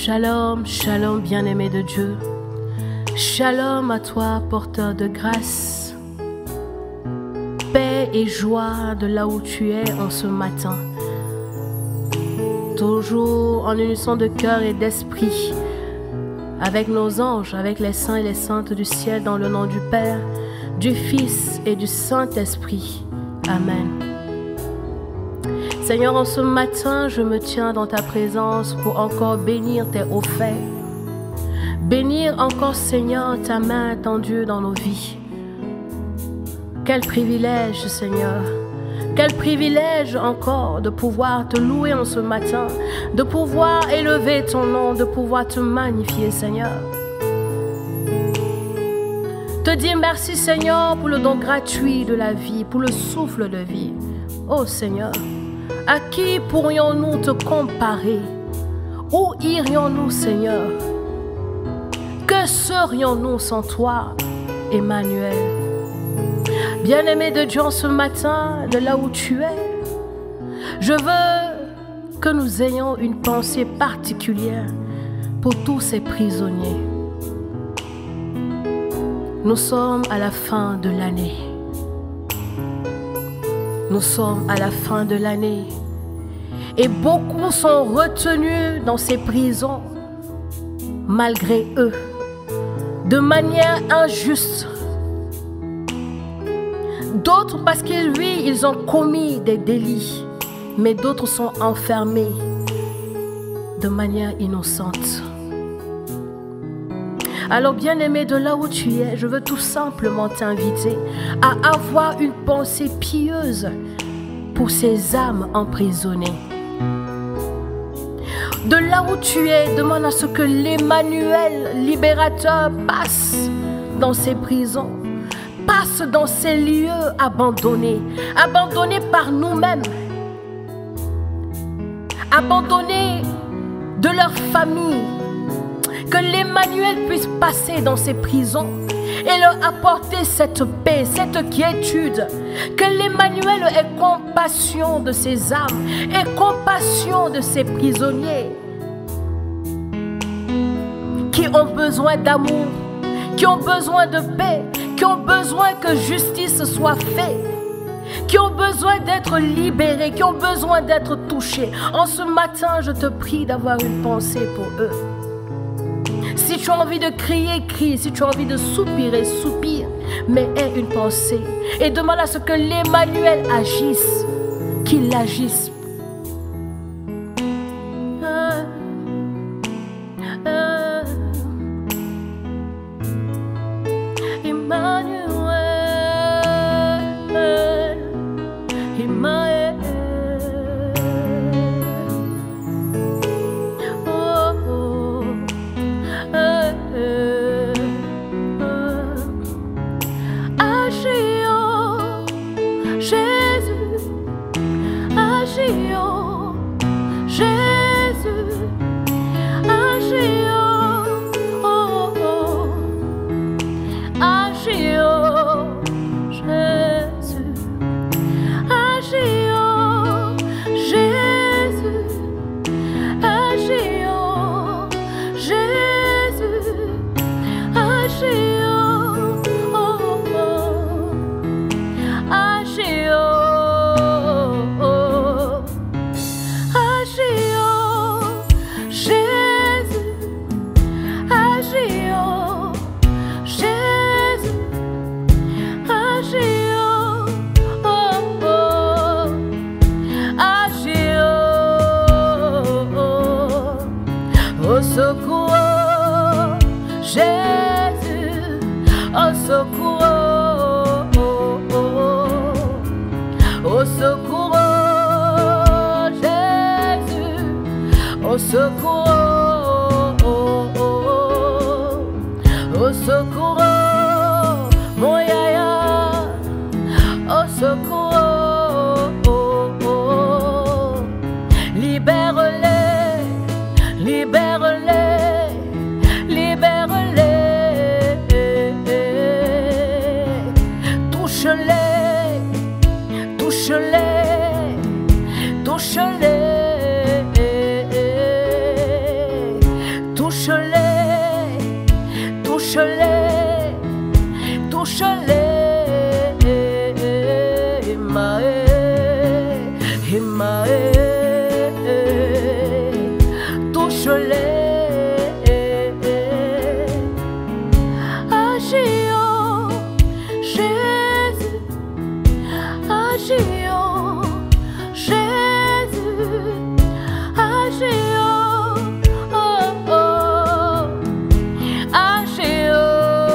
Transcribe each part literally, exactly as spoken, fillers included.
Shalom, shalom bien-aimé de Dieu. Shalom à toi, porteur de grâce. Paix et joie de là où tu es en ce matin. Toujours en unisson de cœur et d'esprit, avec nos anges, avec les saints et les saintes du ciel, dans le nom du Père, du Fils et du Saint-Esprit. Amen. Seigneur, en ce matin, je me tiens dans ta présence pour encore bénir tes hauts faits. Bénir encore, Seigneur, ta main tendue dans nos vies. Quel privilège, Seigneur. Quel privilège encore de pouvoir te louer en ce matin, de pouvoir élever ton nom, de pouvoir te magnifier, Seigneur. Te dire merci, Seigneur, pour le don gratuit de la vie, pour le souffle de vie. Oh, Seigneur. À qui pourrions-nous te comparer? Où irions-nous, Seigneur? Que serions-nous sans toi, Emmanuel? Bien-aimé de Dieu, en ce matin, de là où tu es, je veux que nous ayons une pensée particulière pour tous ces prisonniers. Nous sommes à la fin de l'année. Nous sommes à la fin de l'année et beaucoup sont retenus dans ces prisons malgré eux, de manière injuste. D'autres parce qu'ils, oui, ils ont commis des délits, mais d'autres sont enfermés de manière innocente. Alors, bien-aimé, de là où tu es, je veux tout simplement t'inviter à avoir une pensée pieuse pour ces âmes emprisonnées. De là où tu es, demande à ce que l'Emmanuel libérateur passe dans ces prisons, passe dans ces lieux abandonnés, abandonnés par nous-mêmes, abandonnés de leur famille. Que l'Emmanuel puisse passer dans ces prisons et leur apporter cette paix, cette quiétude. Que l'Emmanuel ait compassion de ces âmes et compassion de ces prisonniers qui ont besoin d'amour, qui ont besoin de paix, qui ont besoin que justice soit faite, qui ont besoin d'être libérés, qui ont besoin d'être touchés. En ce matin, je te prie d'avoir une pensée pour eux. Si tu as envie de crier, crie. Si tu as envie de soupirer, soupire. Mais aie une pensée. Et demande à ce que l'Emmanuel agisse. Qu'il agisse. Ah, ah, Emmanuel. Emmanuel. Au secours, Jésus, au secours, au secours, Jésus, au secours, au secours, mon yaya, au secours, libère-les, libère-les, libère-les, touche-les, touche-les, touche-les, touche-les, touche-les, Emae, Emae, touche-les. Agis, oh Jésus, agis, oh Jésus, agis, oh, oh, oh, agis, oh,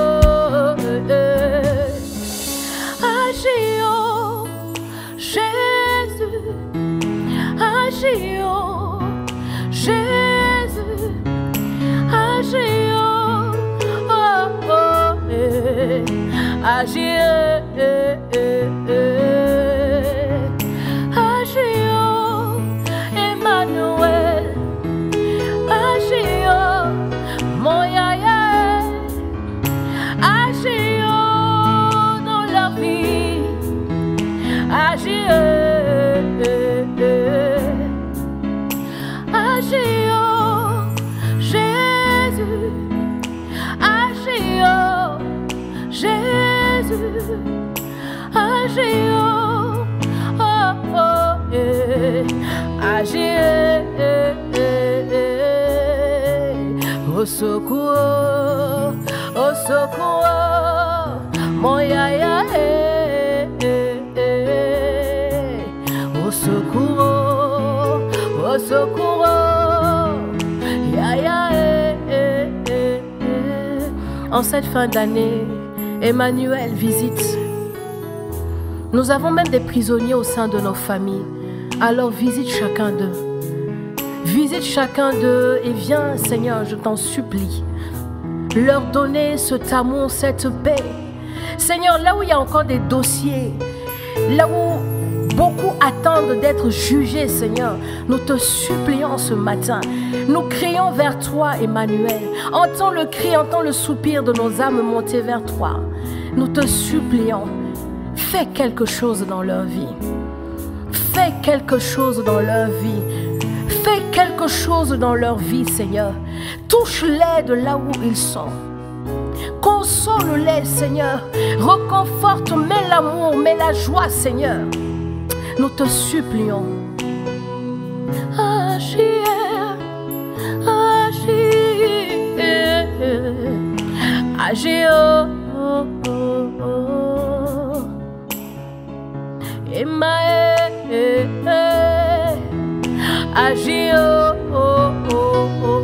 eh. Agis, oh Jésus, agis, oh Jésus, agis, oh, oh, oh, eh. Agis, eh, eh, eh. Agis, oh Emmanuel, agis, oh mon yaya, agis, oh dans la vie, agis, eh, eh, eh. Agis, oh Jésus, agis, oh Jésus, agis, oh, oh, oh, eh. Agis, eh, eh, eh, eh. Au secours, au secours, mon yaya, eh, eh, eh. Au secours, au secours, yaya, eh, eh, eh, eh. En cette fin d'année, Emmanuel visite. Nous avons même des prisonniers au sein de nos familles. Alors visite chacun d'eux. Visite chacun d'eux et viens, Seigneur, je t'en supplie, leur donner cet amour, cette paix. Seigneur, là où il y a encore des dossiers, là où beaucoup attendent d'être jugés, Seigneur, nous te supplions ce matin. Nous crions vers toi, Emmanuel. Entends le cri, entends le soupir de nos âmes monter vers toi. Nous te supplions, fais quelque chose dans leur vie. Fais quelque chose dans leur vie. Fais quelque chose dans leur vie, Seigneur. Touche-les de là où ils sont. Console-les, Seigneur. Reconforte, mets l'amour, mets la joie, Seigneur. Nous te supplions. Agis, agis, agis, oh, oh, oh, oh. Emae, eh, eh. Agis, oh, oh, oh, oh.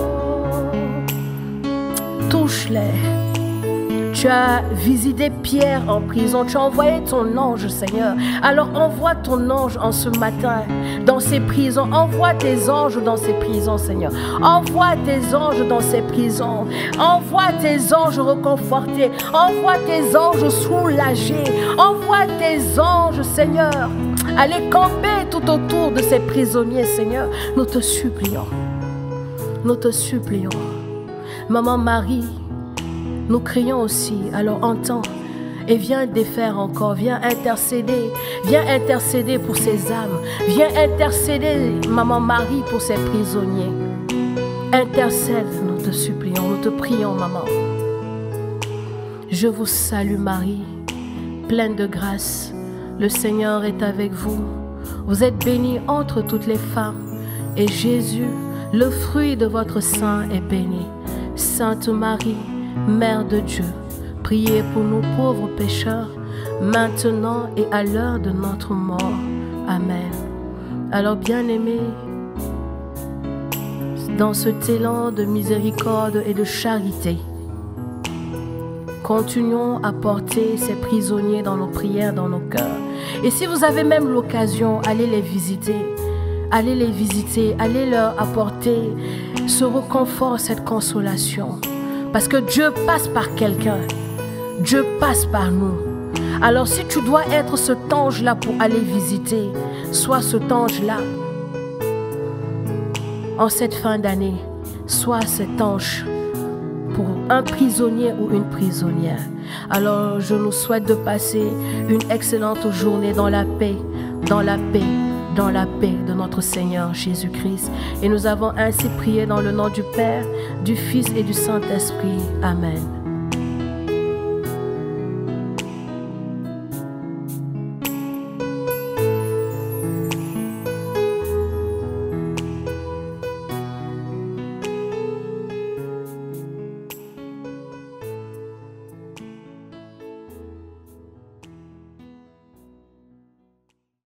Touche-les. Tu as visité Pierre en prison. Tu as envoyé ton ange, Seigneur. Alors envoie ton ange en ce matin dans ces prisons. Envoie tes anges dans ces prisons, Seigneur. Envoie tes anges dans ces prisons. Envoie tes anges reconfortés. Envoie tes anges soulagés. Envoie tes anges, Seigneur, aller camper tout autour de ces prisonniers, Seigneur. Nous te supplions. Nous te supplions. Maman Marie, nous crions aussi, alors entends et viens défaire encore, viens intercéder, viens intercéder pour ces âmes, viens intercéder, Maman Marie, pour ces prisonniers. Intercède, nous te supplions, nous te prions, Maman. Je vous salue Marie, pleine de grâce, le Seigneur est avec vous. Vous êtes bénie entre toutes les femmes, et Jésus, le fruit de votre sein, est béni. Sainte Marie, Mère de Dieu, priez pour nous pauvres pécheurs, maintenant et à l'heure de notre mort. Amen. Alors, bien-aimés, dans cet élan de miséricorde et de charité, continuons à porter ces prisonniers dans nos prières, dans nos cœurs. Et si vous avez même l'occasion, allez les visiter. Allez les visiter, allez leur apporter ce réconfort, cette consolation. Parce que Dieu passe par quelqu'un. Dieu passe par nous. Alors si tu dois être cet ange-là pour aller visiter, sois cet ange-là. En cette fin d'année, sois cet ange pour un prisonnier ou une prisonnière. Alors je nous souhaite de passer une excellente journée dans la paix, dans la paix, dans la paix de notre Seigneur Jésus-Christ. Et nous avons ainsi prié dans le nom du Père, du Fils et du Saint-Esprit. Amen.